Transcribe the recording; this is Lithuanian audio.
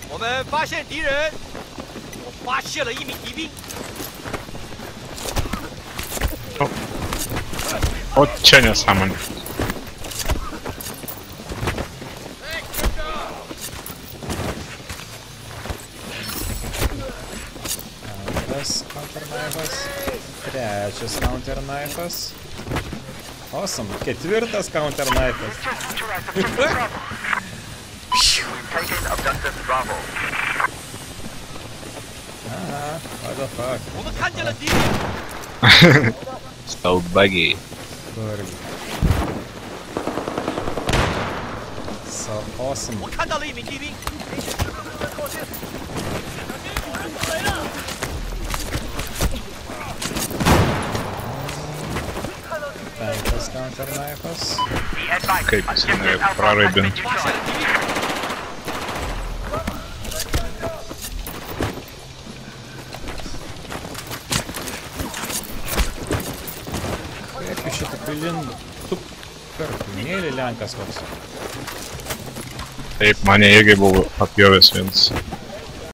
我们发现敌人，我发现了一名敌兵。 От čia nesąmonė. Antras counterknife'as. Trečias counterknife'as. Awesome. Ketvirtas counterknife'as. Aha, what the fuck? 我们看见了敌人。 So buggy. Kurgi. So awesome. 我看到了一名敌兵。 Penktas counterknife'as. Kaip jis mane praraibint. Kaip iš šitą pilindo? Tu perkūnėlį lenkas koks. Taip, mane irgi buvo apjovęs vienas.